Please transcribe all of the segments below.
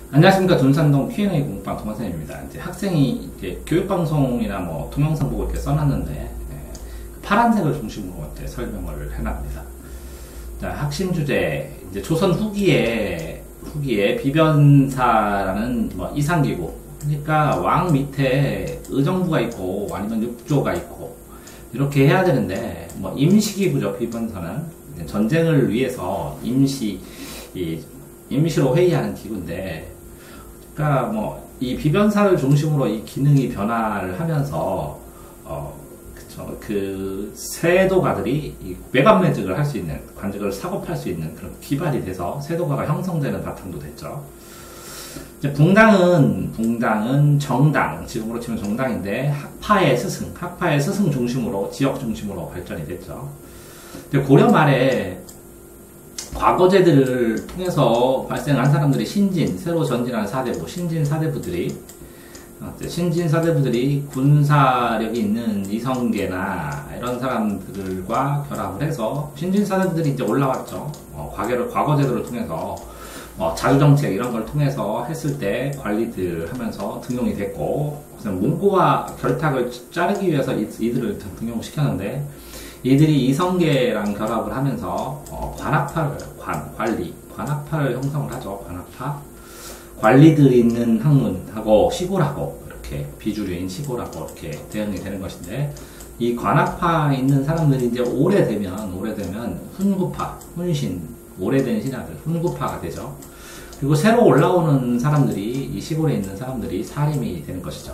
안녕하십니까. 둔산동 Q&A 공부방 동원쌤입니다. 이제 학생이 이제 교육방송이나 뭐 동영상 보고 이렇게 써놨는데, 파란색을 중심으로 이제 설명을 해놨습니다. 자, 핵심 주제, 이제 조선 후기에 비변사라는 뭐 이상기구. 그러니까 왕 밑에 의정부가 있고 아니면 육조가 있고, 이렇게 해야 되는데, 뭐 임시기구죠. 비변사는. 전쟁을 위해서 임시로 회의하는 기구인데, 그러니까 뭐 이 비변사를 중심으로 이 기능이 변화를 하면서 그 세도가들이 이 외관매직을 할 수 있는, 관직을 사고팔 수 있는 그런 기반이 돼서 세도가가 형성되는 바탕도 됐죠. 이제 붕당은 정당, 지금으로 치면 정당인데 학파의 스승 중심으로, 지역 중심으로 발전이 됐죠. 근데 고려 말에 과거제들을 통해서 발생한 사람들이 새로 전진한 사대부, 신진 사대부들이 군사력이 있는 이성계나 이런 사람들과 결합을 해서 신진 사대부들이 이제 올라왔죠. 과거제도를 통해서 자주정책 이런 걸 통해서 했을 때 관리들 하면서 등용이 됐고, 문고와 결탁을 자르기 위해서 이들을 등용을 시켰는데, 이들이 이성계랑 결합을 하면서 관학파를 형성을 하죠. 관학파. 관리들이 있는 학문하고 시골하고 이렇게 비주류인 시골하고 이렇게 대응이 되는 것인데, 이 관학파에 있는 사람들이 이제 오래되면 훈신, 오래된 신하들 훈구파가 되죠. 그리고 새로 올라오는 사람들이, 이 시골에 있는 사람들이 사림이 되는 것이죠.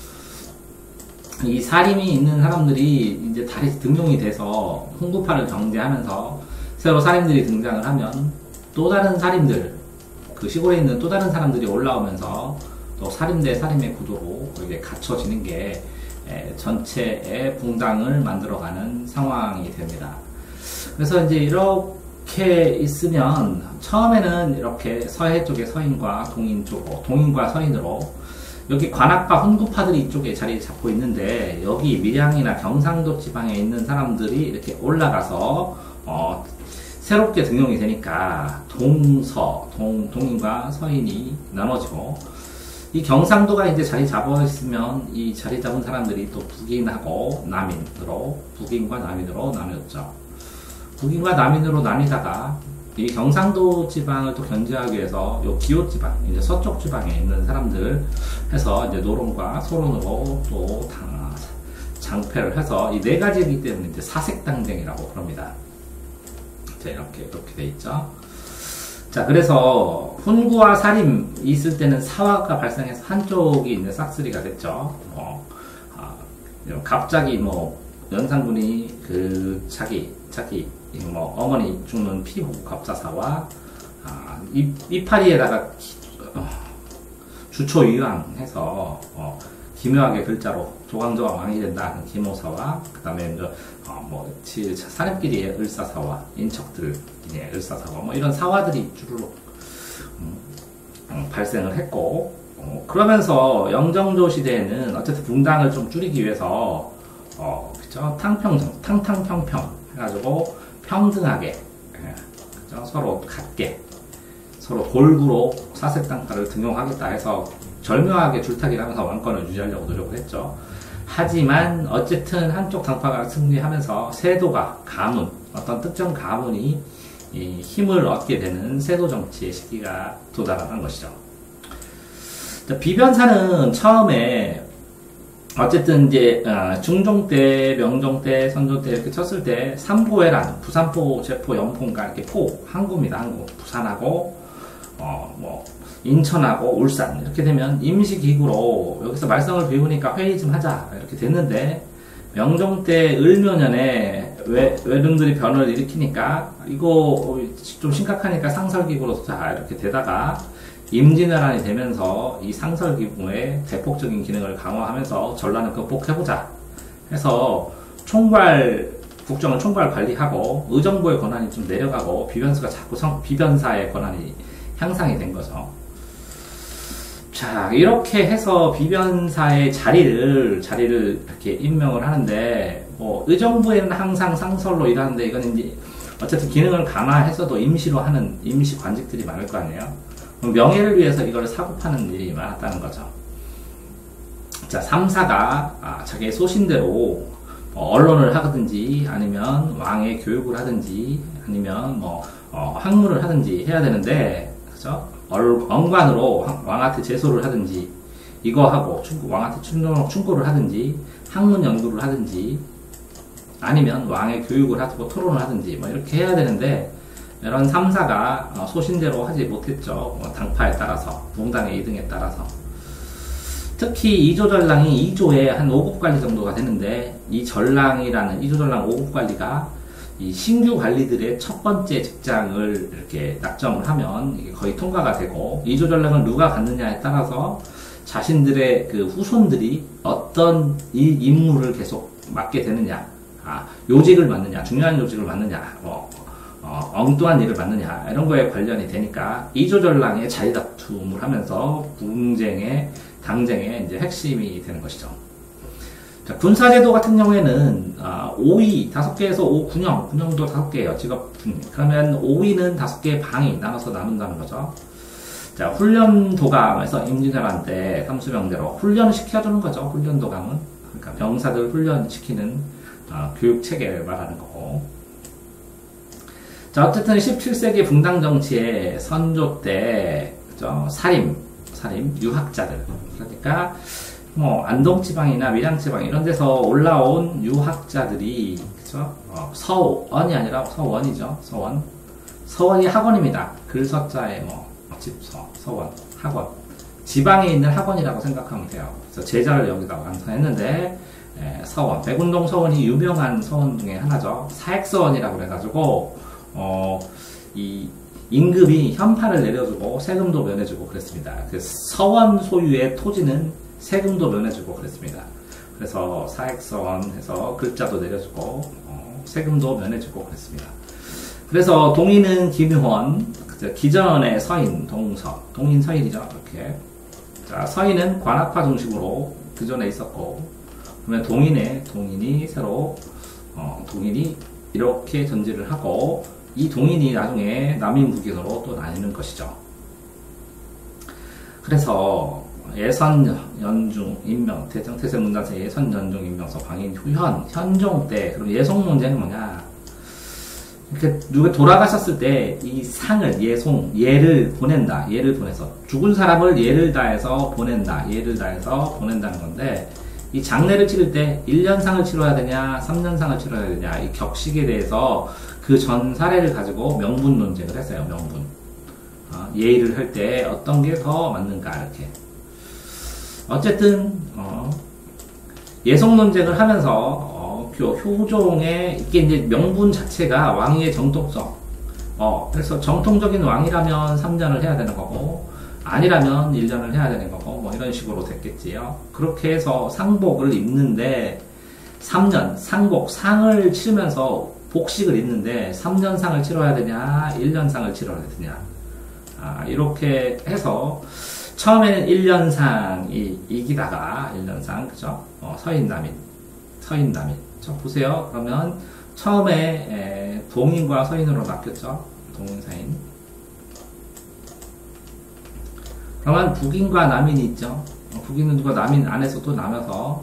이 사림이 있는 사람들이 이제 다시 등용이 돼서 훈구파를 경제하면서 새로 사림들이 등장을 하면 또 다른 사림들, 그 시골에 있는 또 다른 사람들이 올라오면서 또 사림 대 사림의 구도로 이게 갖춰지는 게 전체의 붕당을 만들어가는 상황이 됩니다. 그래서 이제 이렇게 있으면 처음에는 이렇게 서해 쪽에 서인과 동인과 서인으로, 여기 관학파, 훈구파들이 이쪽에 자리 잡고 있는데, 여기 밀양이나 경상도 지방에 있는 사람들이 이렇게 올라가서 새롭게 등용이 되니까 동인과 서인이 나눠지고, 이 경상도가 이제 자리 잡아 있으면 이 자리 잡은 사람들이 또 북인과 남인으로 나뉘었죠. 북인과 남인으로 나뉘다가 이 경상도 지방을 또 견제하기 위해서 요 기호 지방, 이제 서쪽 지방에 있는 사람들 해서 이제 노론과 소론으로 또 장패를 해서, 이 네 가지이기 때문에 이제 사색당쟁이라고 부릅니다. 자, 이렇게 돼 있죠. 자, 그래서 훈구와 사림 있을 때는 사화가 발생해서 한쪽이 있는 싹쓸이가 됐죠. 갑자기 연산군이 자기 어머니 죽는 피후 갑사사와 이파리에다가 주초위왕해서 기묘하게 글자로 조광조가 왕이 된다 하는 기모사와, 그 다음에 사람끼리의 을사사와, 인척들 을사사와 이런 사화들이 주르륵 발생을 했고, 그러면서 영정조 시대에는 어쨌든 붕당을 좀 줄이기 위해서 탕탕평평 해가지고 평등하게, 서로 같게, 서로 골고루 사색당파를 등용하겠다 해서 절묘하게 줄타기를 하면서 왕권을 유지하려고 노력을 했죠. 하지만 어쨌든 한쪽 당파가 승리하면서 세도가, 어떤 특정 가문이 이 힘을 얻게 되는 세도 정치의 시기가 도달한 것이죠. 비변사는 처음에 어쨌든 이제 중종 때, 명종 때, 선조 때 이렇게 쳤을 때 삼고해란, 부산포, 제포, 영포가 이렇게 항구입니다. 부산하고 인천하고 울산 이렇게 되면 임시기구로 여기서 말썽을 비우니까 회의 좀 하자 이렇게 됐는데, 명종 때 을묘년에 외릉들이 변을 일으키니까 이거 좀 심각하니까 상설기구로 자 이렇게 되다가, 임진왜란이 되면서 이 상설기구의 대폭적인 기능을 강화하면서 전란을 극복해보자 해서 국정을 총괄 관리하고 의정부의 권한이 좀 내려가고 비변사의 권한이 향상이 된 거죠. 자, 이렇게 해서 비변사의 자리를 이렇게 임명을 하는데, 의정부에는 항상 상설로 일하는데, 이건 이제 어쨌든 기능을 강화해서도 임시로 하는 임시 관직들이 많을 거 아니에요. 명예를 위해서 이걸 사고 파는 일이 많았다는 거죠. 자, 3사가 자기의 소신대로 언론을 하든지 아니면 왕의 교육을 하든지 아니면 학문을 하든지 해야 되는데, 그죠? 언관으로 왕한테 제소를 하든지 이거 하고 왕한테 충고를 하든지 학문 연구를 하든지 아니면 왕의 교육을 하고 토론을 하든지 이렇게 해야 되는데, 이런 3사가 소신대로 하지 못했죠. 당파에 따라서, 농당의 이등에 따라서. 특히 이조전랑이 2조에 한 5급 관리 정도가 되는데, 이 전랑이라는 이조전랑 5급 관리가 이 신규 관리들의 첫 번째 직장을 이렇게 낙점을 하면 이게 거의 통과가 되고, 이조전랑을 누가 갖느냐에 따라서 자신들의 그 후손들이 어떤 이 임무를 계속 맡게 되느냐, 요직을 맡느냐, 중요한 요직을 맡느냐, 엉뚱한 일을 맡느냐, 이런 거에 관련이 되니까 이조전랑의 자리다툼을 하면서 분쟁의 당쟁의 이제 핵심이 되는 것이죠. 자, 군사제도 같은 경우에는 5위 5개에서 군영도 5개예요. 직업군. 그러면 5위는 5개의 방이 나눠서 나눈다는 거죠. 자, 훈련도감에서 임진왜란때 삼수병대로 훈련을 시켜주는 거죠. 훈련도감은. 그러니까 병사들 훈련시키는 교육체계를 말하는 거고. 자, 어쨌든 17세기 붕당 정치의 선조 때, 그죠? 살인, 유학자들. 그러니까, 안동지방이나 밀양지방 이런 데서 올라온 유학자들이, 그죠? 서원이 아니라 서원이죠. 서원이 학원입니다. 글서자에 집서, 서원, 학원. 지방에 있는 학원이라고 생각하면 돼요. 그래서 제자를 여기다 완성했는데, 서원. 백운동 서원이 유명한 서원 중에 하나죠. 사액서원이라고 그래가지고, 이 임금이 현판을 내려주고 세금도 면해주고 그랬습니다. 그래서 서원 소유의 토지는 세금도 면해주고 그랬습니다. 그래서 사액서원 해서 글자도 내려주고 세금도 면해주고 그랬습니다. 그래서 동인은 김효원, 기전의 서인, 동인 서인이죠. 이렇게. 자, 서인은 관학파 중심으로 그 전에 있었고, 그러면 동인이 새로 동인이 이렇게 전제를 하고, 이 동인이 나중에 남인북인으로 또 나뉘는 것이죠. 그래서 예선, 연중, 임명, 태세문단세 예선, 연중, 임명서, 방인, 후현, 현종 때, 그럼 예송 논쟁은 뭐냐? 이렇게 누가 돌아가셨을 때 이 상을, 예를 보낸다. 예를 보내서. 죽은 사람을 예를 다해서 보낸다는 건데, 이 장례를 치를 때 1년상을 치러야 되냐, 3년상을 치러야 되냐, 이 격식에 대해서 그 전 사례를 가지고 명분 논쟁을 했어요. 명분. 예의를 할 때 어떤 게 더 맞는가, 이렇게. 어쨌든 예속 논쟁을 하면서 효종의 이게 이제 명분 자체가 왕위의 정통성. 그래서 정통적인 왕이라면 3년을 해야 되는 거고, 아니라면 1년을 해야 되는 거고, 이런 식으로 됐겠지요. 그렇게 해서 상복을 입는데 3년 상을 치르면서 복식을 입는데 3년 상을 치러야 되냐, 1년 상을 치러야 되냐. 이렇게 해서 처음에는 1년상이 이기다가 1년상, 그죠? 서인남인. 저 보세요. 그러면 처음에 동인과 서인으로 바뀌었죠. 동인서인. 그러면 북인과 남인이 있죠. 북인은 누가 남인 안에서 또 나눠서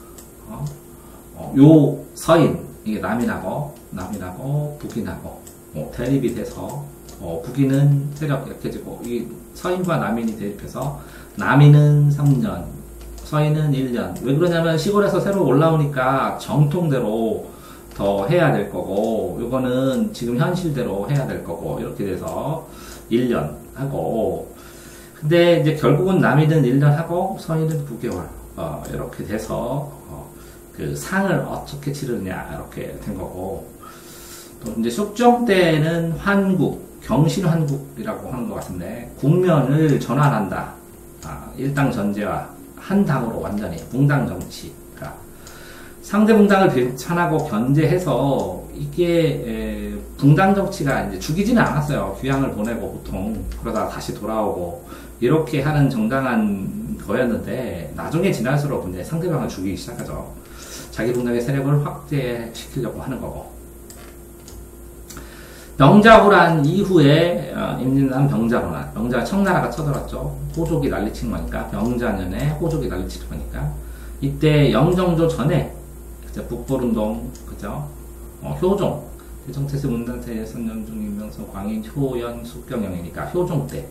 요 서인, 이게 남인하고 북인하고 대립이 돼서 북인은 세력 약해지고 이 서인과 남인이 대립해서 남인은 3년, 서인은 1년. 왜 그러냐면 시골에서 새로 올라오니까 정통대로 더 해야 될 거고, 요거는 지금 현실대로 해야 될 거고, 이렇게 돼서 1년 하고, 근데 이제 결국은 남인은 1년 하고 서인은 9개월 이렇게 돼서 그 상을 어떻게 치르느냐 이렇게 된 거고, 또 이제 숙종 때는 환국, 경신환국이라고 하는 것 같은데, 국면을 전환한다. 일당 전제와 한 당으로 완전히 붕당 정치. 그러니까 상대 붕당을 배찬하고 견제해서 이게 붕당 정치가 이제 죽이지는 않았어요. 귀향을 보내고 보통 그러다가 다시 돌아오고 이렇게 하는 정당한 거였는데, 나중에 지날수록 이제 상대방을 죽이기 시작하죠. 자기 붕당의 세력을 확대시키려고 하는 거고. 병자호란 이후에 임진왜란 병자호란, 병자가 청나라가 쳐들었죠. 호족이 난리친 거니까, 병자년에 호족이 난리친 거니까, 이때 영정조 전에 그죠? 북벌운동, 그죠? 효종, 대정태세 문단태 예선연중 임명선 광인 효연 숙경영이니까 효종 때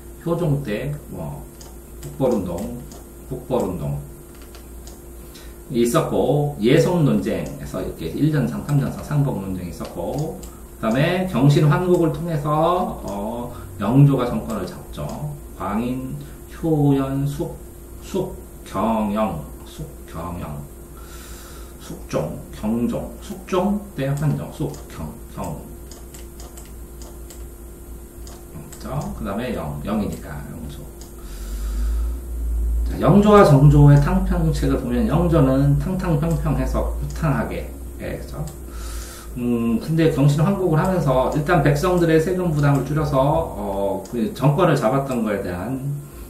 북벌운동 있었고, 예성 논쟁에서 이렇게 1전상, 3전상 상복 논쟁이 있었고, 그 다음에 경신 환국을 통해서 영조가 정권을 잡죠. 광인, 효연, 숙경영, 숙종, 경종, 숙종 때 환정, 그 다음에 영이니까 영조. 자, 영조와 정조의 탕평책을 보면 영조는 탕탕평평해서 부탕하게, 그죠? 근데 경신 환국을 하면서 일단 백성들의 세금 부담을 줄여서 그 정권을 잡았던 거에 대한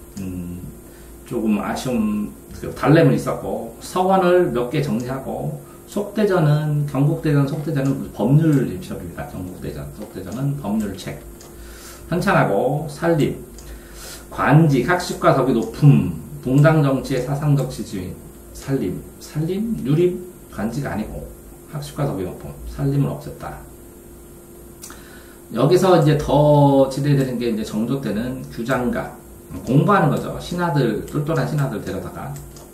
조금 아쉬움, 달램은 있었고, 서원을 몇 개 정리하고, 속대전은 경국대전, 속대전은 법률 입법입니다. 경국대전, 속대전은 법률책. 현찬하고 살림, 관직, 학식과 덕이 높음, 봉당정치의 사상적 지지인 살림, 유립, 관직 아니고 학식과 덕이 높음, 살림을 없앴다. 여기서 이제 더 지대되는 게 이제 정조 때는 규장가, 공부하는 거죠. 신하들, 똘똘한 신하들 데려다가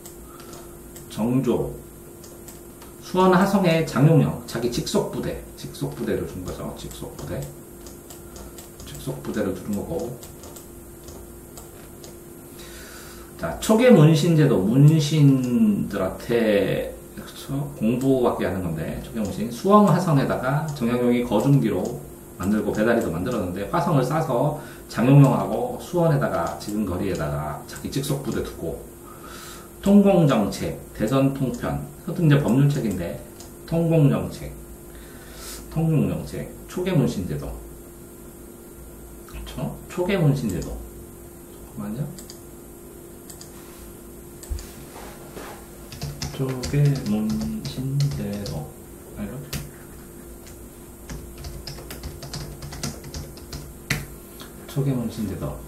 정조, 수원 하성의 장용영, 자기 직속부대를 준 거죠. 직속부대를 두는 거고. 자, 초계 문신제도, 문신들한테, 그렇죠? 공부받게 하는 건데, 초계 문신. 수원 화성에다가 정영용이 거중기로 만들고 배다리도 만들었는데, 화성을 싸서 장용용하고 수원에다가, 지금 거리에다가 자기 직속부대 두고, 통공정책, 대전통편, 그것도 이제 법률책인데, 통공정책, 초계문신제도, 그렇죠? 초계문신제도. 잠깐만요. 초계문신제도. 이렇게. 초계문신제도.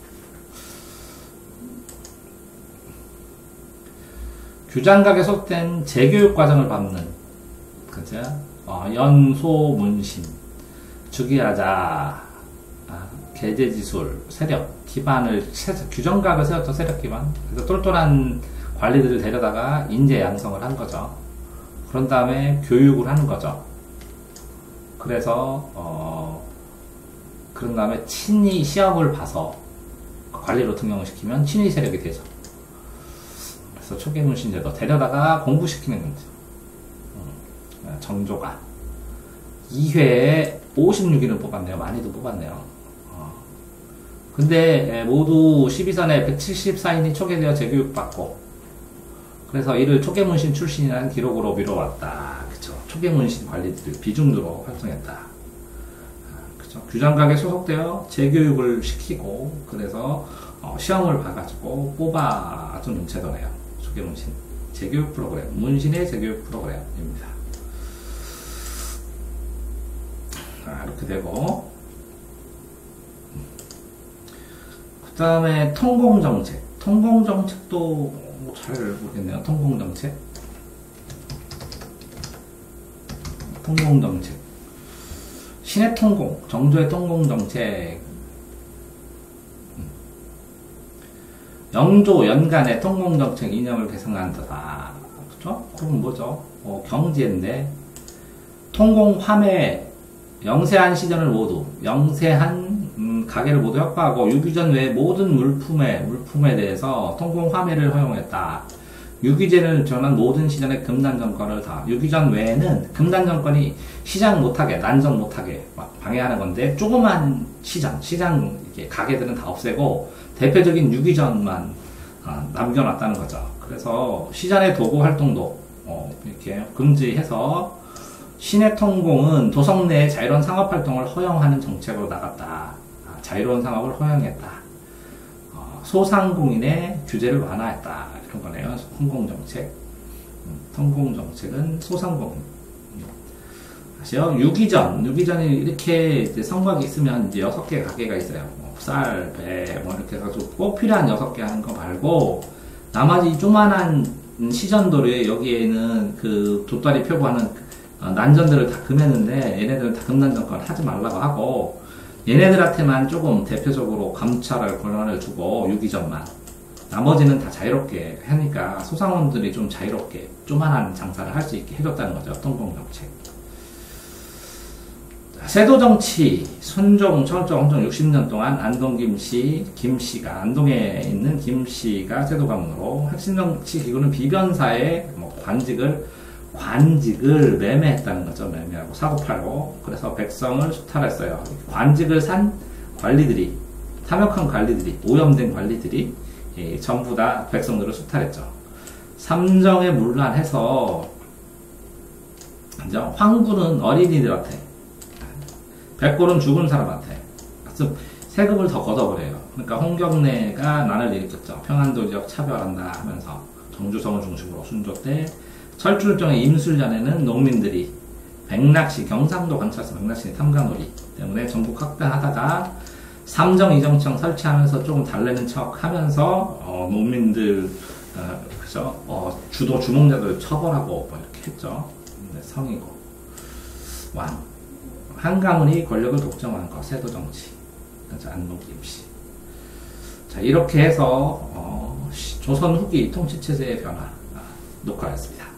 규장각에 속된 재교육 과정을 받는, 그죠? 연소문신, 주기하자, 계제지술, 세력 기반을, 규정각을 세웠죠. 세력 기반. 그래서 똘똘한 관리들을 데려다가 인재 양성을 한 거죠. 그런 다음에 교육을 하는 거죠. 그래서 그런 다음에 친위 시험을 봐서 관리로 등용을 시키면 친위 세력이 되죠. 그래서 초계문신제도 데려다가 공부시키는 거죠. 정조가 2회에 56인을 뽑았네요. 많이도 뽑았네요. 근데 모두 12선에 174인이 초계되어 재교육받고, 그래서 이를 초계문신 출신이라는 기록으로 미뤄왔다. 그쵸? 초계문신 관리들 비중으로 활동했다. 그쵸? 규장각에 소속되어 재교육을 시키고, 그래서 시험을 봐가지고 뽑아주는 제도네요. 초계문신 재교육 프로그램, 문신의 재교육 프로그램입니다. 이렇게 되고, 그 다음에 통공정책도 잘 모르겠네요. 통공정책, 신의 통공, 정조의 통공정책, 영조 연간의 통공정책 이념을 개성한다. 그렇죠? 그럼 뭐죠? 경지인데, 통공화매, 영세한 시전을 모두, 영세한 가게를 모두 협파하고 유기전 외의 모든 물품에 대해서 통공화매를 허용했다. 유기제를 전한 모든 시전의 금단정권을 다, 유기전 외에는 금단정권이 시장 못하게, 난정 못하게 막 방해하는 건데, 조그만 시장 이렇게 가게들은 다 없애고 대표적인 유기전만 남겨놨다는 거죠. 그래서 시장의 도구 활동도 이렇게 금지해서 신의 통공은 도성 내의 자유로운 상업활동을 허용하는 정책으로 나갔다. 자유로운 상업을 허용했다. 소상공인의 규제를 완화했다. 이런 거네요. 통공정책. 통공정책은 소상공인. 다시요. 유기전이 이렇게 이제 성곽이 있으면 이제 6개 가게가 있어요. 뭐 쌀, 배, 뭐 이렇게 해가지고 꼭 필요한 6개 하는 거 말고, 나머지 조만한 시전도로에 여기에는 그 돛다리 표구하는 난전들을 다 금했는데, 얘네들은 다 금난전권 하지 말라고 하고, 얘네들한테만 조금 대표적으로 감찰할 권한을 주고, 유기전만. 나머지는 다 자유롭게 하니까 소상원들이 좀 자유롭게 조만한 장사를 할 수 있게 해줬다는 거죠. 통공정책. 세도정치, 순종, 철종, 헌종 60년 동안 안동 김씨가, 안동에 있는 김씨가 세도가문으로 핵심정치 기구는 비변사의 뭐 관직을 매매했다는 거죠. 매매하고 사고팔고. 그래서 백성을 수탈했어요. 관직을 산 관리들이, 탐욕한 관리들이, 오염된 관리들이 전부 다 백성들을 수탈했죠. 삼정에 문란해서 황군은 어린이들한테, 백골은 죽은 사람한테 세금을 더 걷어버려요. 그러니까 홍경래가 난을 일으켰죠. 평안도지역 차별한다 하면서 정주성을 중심으로 순조 때, 철출정의 임술전에는 농민들이 백낙시, 경상도 관찰소 백낙시 탐관오리 때문에 전국 확대하다가 삼정 이정청 설치하면서 조금 달래는 척 하면서 농민들 주도 주몽자들 처벌하고 뭐 이렇게 했죠. 성이고 왕 한가문이 권력을 독점한 거, 세도정치. 그렇죠. 안동 김씨. 자, 이렇게 해서 조선 후기 통치체제의 변화 녹화였습니다.